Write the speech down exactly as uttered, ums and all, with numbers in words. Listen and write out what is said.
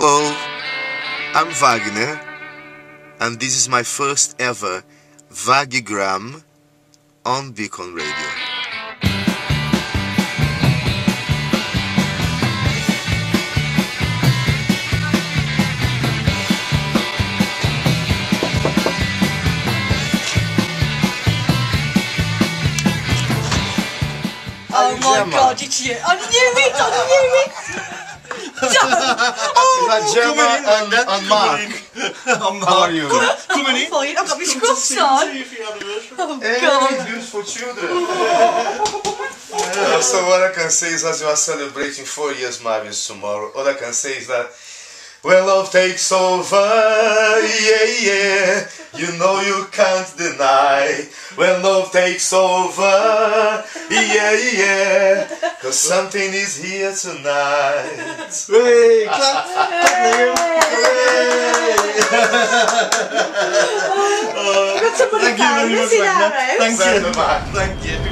Hello, I'm Wagner, and this is my first ever Vagigram on Beacon Radio. Oh my god, it's you! I knew it! I knew it! Oh, is that Gemma and, and Mark? How are you? Come in. Fine, I've got my scruffs on. Oh god. Hey, beautiful children. uh, so what I can say is that you are celebrating four years marriage tomorrow. All I can say is that when love takes over, yeah, yeah, you know you can't deny. When love takes over, yeah, yeah, cause something is here tonight. Hey, clap! Got somebody Thank you very much, Wagner. Thank you. Thank you.